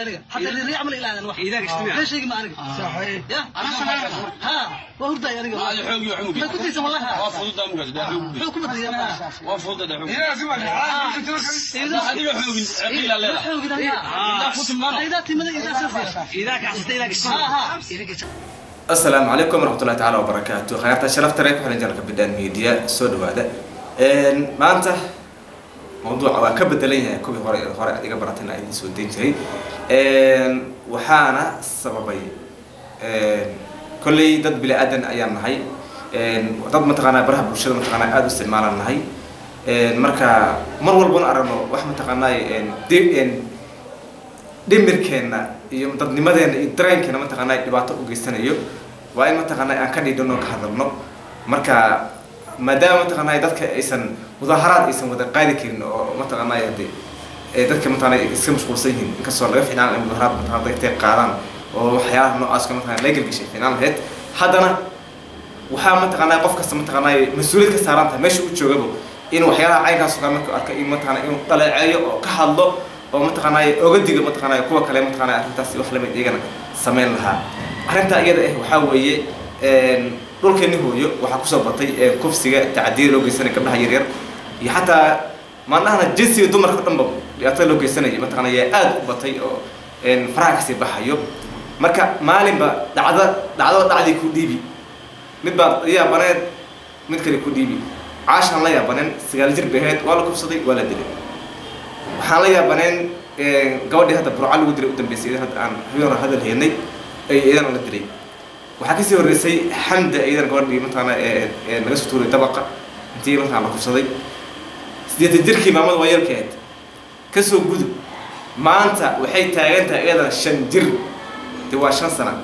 أنا حتى اللي يعمل إلى أنا واحد إذا اجتماع ليش يجي ما أنا صحيح يا أنا سمعت ها وهرد يا أنا ما كنت يسمع لها وافضل ده مقصد حكومة يا ما وافضل ده يا سمع هذه حكومة إلا لا حكومة لا حكومة إذا تمنى إذا كحست إذا السلام عليكم ورحمة الله تعالى وبركاته. خيرت شرفت رأيكم حنا جالك بدأ الميديا سود هذا. ما أنت موضوع كبد ليه كوبي هراء إذا برتنا إذا سودين شيء. وحنا سببي كل ضد بلا أدنى أيام هاي. ضد متقنا برها برشلونة متقنا أدو استعمال هاي. مركا مرول بون أرنو وح متقنا دمركنا يوم ضد نمدين يدرين كنا متقنا دبعته وجستنا يو. وأي متقنا أكاد يدونو كهذا مركا مادام متقنا ضد كإنسان مظاهرات إنسان متقاعد كإنه متقنا يدي ضد كمتقنا إسكام مش قوسين كسر لغة في نعم المظاهرات متقنا ضد قارن وحياة إنه أسكام متقنا لاقي الشيء في نعم هاد حدنا وحام متقنا قف كسر متقنا مسؤولية كسرانته مش وتشوفه إنه حياة عين كسر مك أركي متقنا إنه طلع عيو كحلو ومتقنا أوجد متقنا كوا كلام متقنا أنت وحلم يجينا سمين لها أنت أيضا وحاوي دول كأنه هو وحكوسة بطي كوفسية تعديل لوجي سنة قبلها يرير حتى ما نحن جنسي دمر خدم يعطي لوجي سنة مثلا يأد بطي أو إن فرق سباحة يوم مركا مالين دعدي كوديبي متبع يا بنات متكلي كوديبي عاشان لا يا بنات سجالجر بهاد ولا كوفصدي ولا دليل وحالا يا بنات قودي هذا برعل ودري قدام بيسير هذا هذا الهيني أي إذا ولا دليل وحكيسي ورسي حمد إذا قولي مثلا نقص طول طبقة أنتي مثلا على كفصدي سديت الدركي ما مضى وياك هاد كسو جود ما أنت وحيد أنت إذا شندر توا 5 سنة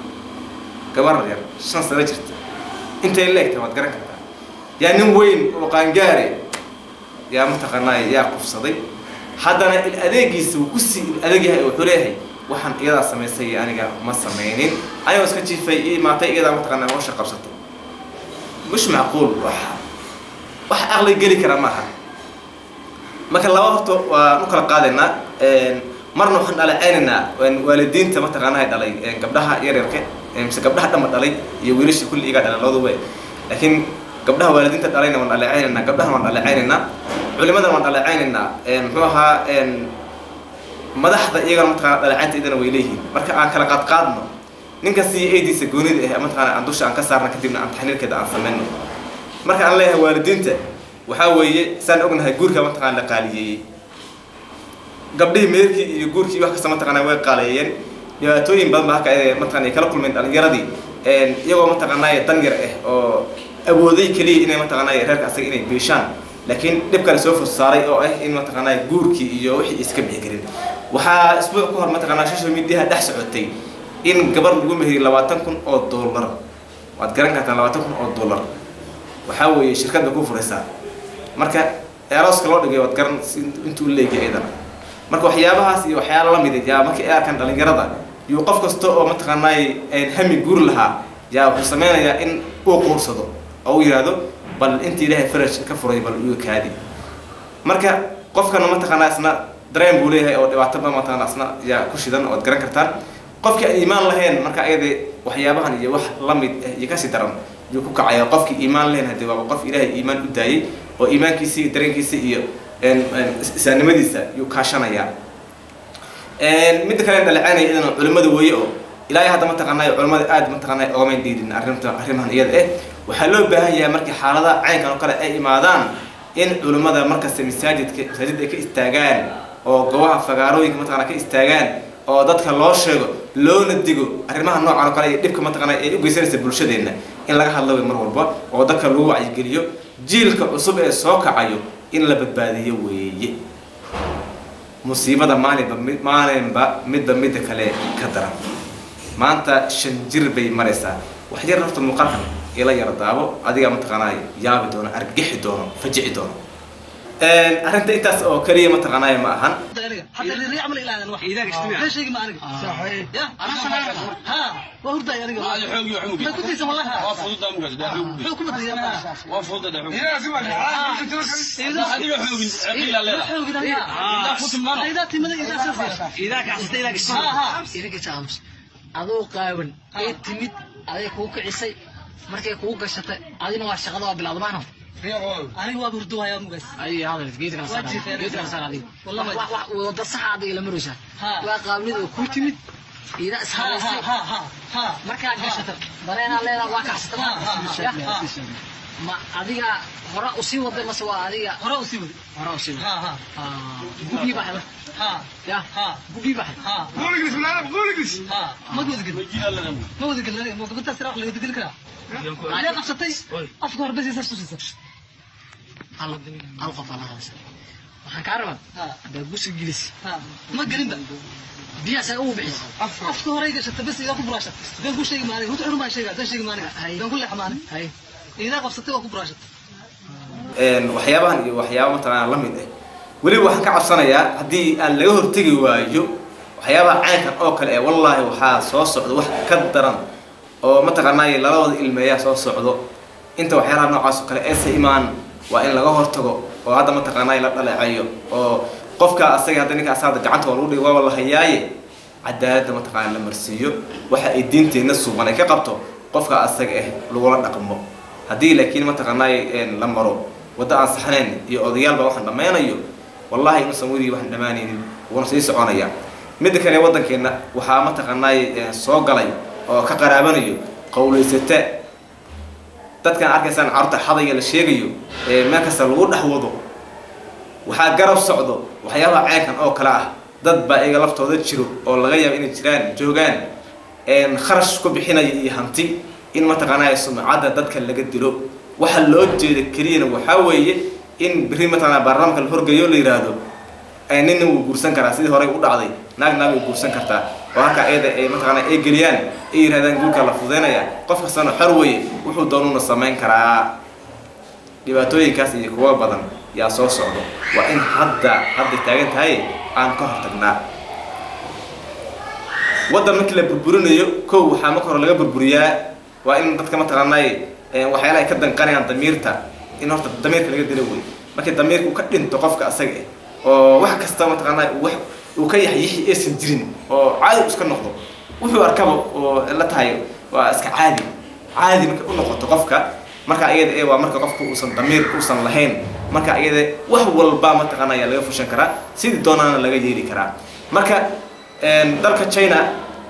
كبر يا 5 سنة جرت أنت اللي تبغى تقرأ يعني وين وقانجاري يا متقنا يا كفصدي حدنا الأداجي سو كسي الأداجي هاي وحوليه waxaan iyada sameysay aniga ma sameynin ayo iska jiifay ma tay iyada ma taqaana oo shaqo qabsato مش معقول wax aqli gali kara maaha marka laba horto waa kala qaadayna marna waxaan dhaleeceynaa waalidiinta ma taqaana ay dhalay gabdhaha yaryarka mise gabdhaha dhama dhalay iyo wiilasha kulli iga dhalay labadaba laakiin gabdhaha waalidiinta dhalayna waan dhaleeceynaa gabdhaha waan dhaleeceynaa culimada waan dhaleeceynaa muxuu ahaa madaxda iyagana mataqaana dhaleeceynta idana way leeyihiin marka aan kala qaadno ninka CAD goonida ah mataqaana aan dusha aan ka saarna kadibna aan taxliilkeeda aan sameeyno marka aan leeyahay waalidiinta waxa weeye saan ognahay guurka mataqaana la qaaliyay gabdhihii meerkii iyo guurkii wax kasta mataqaana way qaaleeyeen dhibaatooyin badan baa ka mataqaana kala kulmeen dhalinyaradii iyagoo mataqaana dan yar ah oo awooday kaliya inay mataqaana reerka asaga inay beeshaan laakiin dib kale soo fursaaray oo ah in mataqaana guurkii iyo wixii iska bixi karin waxa isbuuc ka hor mataqaana social media dhex socotay in gabar lagu meheriyo $20,000 waad garan kartaa $20,000 waxa weeye shirkadda ku furaysaa marka eeroska loo dhigay waad garan intuu leeyahay idan marka waxyaabahaas iyo waxyaalo la mid ah markii ay arkaan dhalinyarada iyo qof kasta oo mataqaana ay hami guur lahaa yaa wuxuu sameeyaa in uu quursado oo yiraahdo bal intii ilaahay faraj ka furay bal uu kaadi marka qofkana mataqaana isna dareen buu leeyahay oo dhibaato badan mataqaana isna yaa ku shidan oo garan kartaan qofka iimaan lahayn marka ayade waxyaabahan iyo wax la mid iyo ka sii daran iyo ku kacaya qofka iimaan lahayn hadii waa qof ilaahay iimaan u daayay oo iimaankiisa dareenkiisa iyo isaanimadiisa yu kaashanaya mid kale dhaleecanay idana culimada weeye oo ilaahay hadda mataqaana culimada aad mataqaana oo ma diidin arrimahan iyada waxa loo baahan yahay markii xaalada caynkan oo kale ay imaadaan in culimada markaas masaajidka ka istaagaan oo goobaha fagaarooyinka mataqaana ka istaagaan oo dadka loo sheego loona digo arrimaha noocan oo kale ee dibka mataqaana ay u geysanaysa bulshadeena in laga hadlo mar walba oo dadka lagu wacyi geliyo jiilka cusub ee soo kacayo in la badbaadiyo weeye musiibada maalinba midda kale ka daran maanta 5 jir bay maraysaa wax yar horta muuqaalkan ila yar daabo adiga mataqaana yaabi doono argixi doono fajici doono arrinta intaas oo kaliya ma taqaanay ma ahan حتى اللي يعمل إلى أنا واحد إذا اجتماع ليش يجي معنا صحيح يا أنا سمعت ها وهرد يا رجال هذا حوجي وحوجي ما كنت يسمع لها وفرض دم قصد حكومة يا وفرض ده حوجي يا سمع إذا حوجي إلا لا حوجي ده إذا فوت المرة إذا تمنى إذا سافر إذا كعست إذا كشام إذا كشامس أذو قاون تميت هذا كوك عيسى مركي كوك شتى هذه نوع شغلة بالأضمانه أنا هو بردوها يا مقص أي هذا جيت أنا عليه والله وده صح هذا لما رجع وقابلني وكوتمت إذا أصحاب ها مركز جشتر برينا لينا واقع ستر ما هذه هراء أصيب وده مسوا هذه هراء أصيب ها بوبي بحر يا بوبي بحر قولك بسم الله قولك بس ما تقول كده ما قلت أسرع ولا تقول كده لا قصتي أفكار بس يسرسل القف على هذا waxaan ka rabaa dagusi gilis ma gelin biya sa uu bixis afka horeyga shata bas iga ku buraashat dan ku sheegi maaday ruux ma sheega dan sheegi maaday dan kulli xamaane ina qabsatay oo ku buraashat waxyaabahan iyo waxyaabo mataan la mid ah wali waxaan ka cabsanayaa hadii aan laga hortagi waayo waxyaabaha caynkan oo kale ee wallahi waxa soo socdo wax ka daran oo ma taqaanay labada ilmeeya soo socdo inta waxyaalaha noocaas kale ee imaan waa in laga hortago oo hadda ma taqaanay la dhaleecayo oo qofka asaga hadda ninka asaada gacanta lagu dhigo waa la hayaaye cadaalad ma taqaan la marsiyo waxa ay diinteena suuban ay ka qabto qofka asaga lagu la dhaqmo hadii laakiin ma taqaanay la maro wada aan saxnayn iyo odayaalba waxaan dhameynayo wallahi ma sameeyay waxaan dhamaanaynin wana sii soconaya mid kale wadankeena waxa ma taqaanay soo galay oo ka qaraabanayo qowleysata dadkan arkaysan carta xadaya la sheegayo ma kasta lagu dhaxwado waxa garab socdo waxyaabaha caynkan oo kala ah dad baa iga laftooda jiro oo laga yaabo inay jiraan joogan kharash ku bixinaya iyo hanti in ma taqaanay sumcada dadka laga dilo waxa loo jeedo kaliya waxa weeye in bari ma taqaanay barnaamijka la horgeeyo la yiraahdo ay nin uu guursan karaa sidii hore u dhacday naagna uu guursan kartaa oo halka ayada ay ma taqaanay ay geliyaan ay yiraahdaan guurka la fudeynaya qof kastana xor weeye wuxuu doono sameyn karaa dhibaatooyinkaas iyo kuwa badan yaa soo socdo waa in hadda taagan tahay aan ka hortagnaa wadan markii la burburinayo koow waxa ma hore laga burburiyaa waa in dadka ma taqaanay waxyaalaha ay ka danqanayaan damiirta in horta damiirka laga dilo way markii damiirku ka dhinto qofka asaga oo wax kasta ma taqaanay wax uu ka yaxyixi aysan jirin oo caadi iska noqdo wuxuu arkaba oo la tahay waa iska caadi marka u noqoto qofka marka ayada waa marka qofku uusan damiir uusan lahayn marka ayada wax walba ma taqaanay laga fushan karaa sidii doonana laga yeeli karaa marka dalka China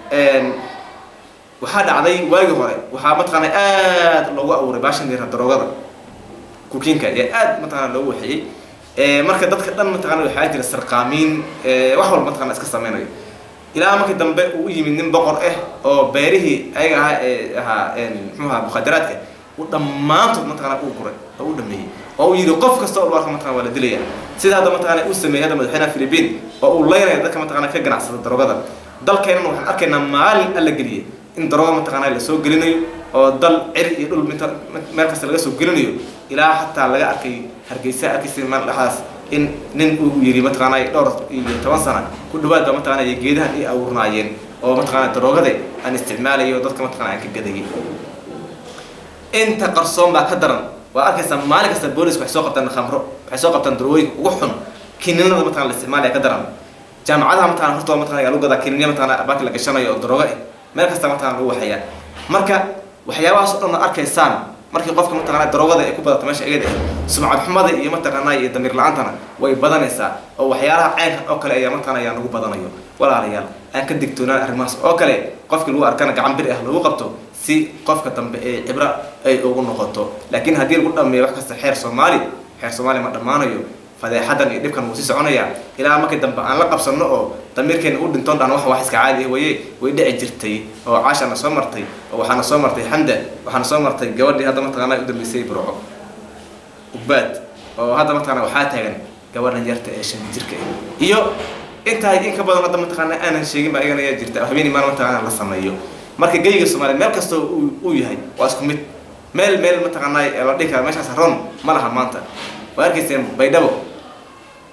waxa dhacday waagi hore waxa ma taqaanay aad loogu abuuray baashan daroogada kukiinka ee aad ma taqaanay loogu waxay marka dadka dhan ma taqaanay waxa jira sarqaamiin wax walba ma taqaanay iska sameeynay ilaa markii dambe uu yimid nin boqor oo beerihi ayaga muxuu mukhadaraadka u dhamaantood ma taqaanay uu guray oo u dhameeyay oo yiri qof kasta oo warka ma taqaanay wala dilaya sida hadda ma taqaanay uu sameeyay madaxweynaha Philippine oo uu leeyahay dadka ma taqaanay ka ganacsada daroogada dalkeena waxaan arkaynaa maalin alla galiyay in darooga ma taqaanay la soo gelinayo oo dal cir iyo dhul meel kasta laga soo gelinayo ilaa hatta laga arkay Hargeysa arkaysi meel dhaxaas in nin uu yiri ma taqaanay dhowr iyo 10 sano ku dhawaad ma taqaanay geedaha ay awurnaayeen oo ma taqaanay daroogada aan isticmaalayo dadka ma taqaanay ka gadayay inta qarsoon baa ka daran waa arkaysa maalin kasta booliska waxay soo qabtaan khamro waxay soo qabtaan darooyin ugu xun kininada ma taqaanay isticmaalaya ka daran jaamacadaha ma taqaanay horta ma taqaanay lagu gadaa kininada ma taqaanay baak la gashanayo darooga meel kasta ma taqaanay lagu waxaya marka waxyaabahaas oo dhan arkaysaan markii qofka ma taqaanay daroogada ay ku badato meesha ayada sumcad xumada iyo ma taqaanay iyo damir la'aantana way badanaysaa oo waxyaalaha caynkan oo kale ayaa ma taqaanay nagu badanayo walaalayaal aan ka digtoonaan arrimahaas oo kale qofkii lagu arkana gacan bir ah lagu qabto si qofka dambe ee cibra ay ugu noqoto laakiin hadii lagu dhameeyo wax kasta xeer Soomaali ma dhamaanayo fadeexadan iyo dhibkan uu si soconaya ilaa markii dambe aan la qabsano oo damirkeena u dhintoon dhan wax iska caadi ah way dhici jirtay oo caashana soo martay oo waxaana soo martay Xamda waxaana soo martay gabadhii hadda ma taqaanay u dambeysay Burco ubad oo hadda ma taqaanay waxa taagan gabadhan yarta ee 5 jirka iyo inta in ka badan hadda ma taqaanay aanan sheegin ba ayagana jirta habeenii ma taqaanay la sameeyo marka geeyga Soomaaliya meel kasto uu yahay waa isku mid meel ma taqaanay la dhika meeshaas ron ma laha maanta waarkiiseen baydhabo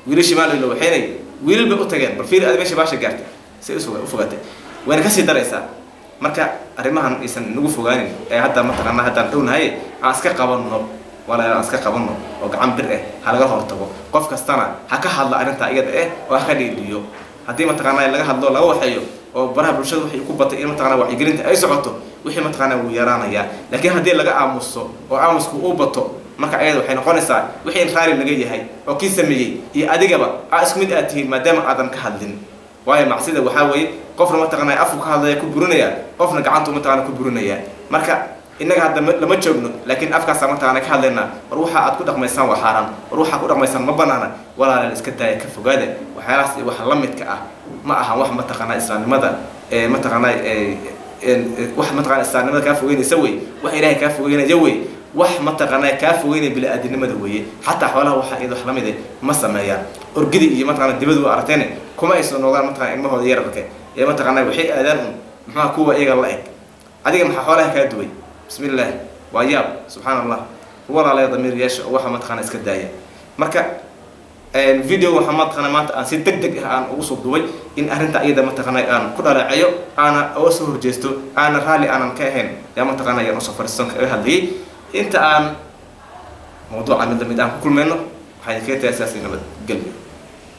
wiilashii maalin loo waxaynay wiilal bay u tageen bal fiir aad meesha baasha gaartay si u fogaatay wayna ka sii daraysaa marka arrimahan aysan nagu fogaanin ee hadda mataqaana haddaan dhownahay aan iska qabanno wala aan iska qabanno oo gacan bir ha laga hortago qof kastana ha ka hadla arrinta iyada oo ha ka dhiidiyo haddii mataqaana laga hadlo laga waxeeyo oo baraha bulshada waxay ku batay in mataqaana wacyigelinta ay socoto wixii mataqaana wuu yaraanayaa laakiin haddii laga aamuso oo aamusku uu bato marka ayada waxay noqonaysaa wixii in raali laga yahay oo kii sameeyey iyo adigaba isku mid aad tihiin maadaama aadan ka hadlin waayo macsida waxaa weeye qofna mataqaana afku ka hadlaya ku burinaya qofna gacanta mataqaana ku burinaya marka innaga hadda lama joogno laakiin afkaasa mataqaana ka hadlaynaa war waxa aad ku dhaqmaysaan waa xaaraan war waxa ku dhaqmaysaan ma banaana walaalaal iska daaya ka fogaada waxyaalahaas iyo waxa la midka ah ma aha wax mataqaana islaamnimada mataqaana wax mataqaana islaamnimada kaa fogeynaysa wey wax ilaahay kaa fogeynaya wey wax mataqaana kaa fogeynaya bini'aadanimada weeye xataa xoolaha waxa iyada wax la mid ma sameeyaan orgidi iyo mataqaana dibadu aragteen kuma aysan noqdaan mataqaana ilmahooda yararka ee mataqaana waxay aadaan maxaa kuwa iyaga la eg adiga maxaa xoolaha kaa duway bismillah waayab subhanallah wala la yadmir yeesho waxa mataqaana iska daaya marka video waxa mataqaana maanta aan si degdeg ah aan ugu soo duubay in arrinta iyada mataqaana aan ku dhaleecayo ana oo soo horjeesto ana raali aanan ka ahayn yaa mataqaana yaan soo fariisan ka hadlay inta aan mawduuca mid aan ku kulmayno waxay ka tahay asaasi nabad galbi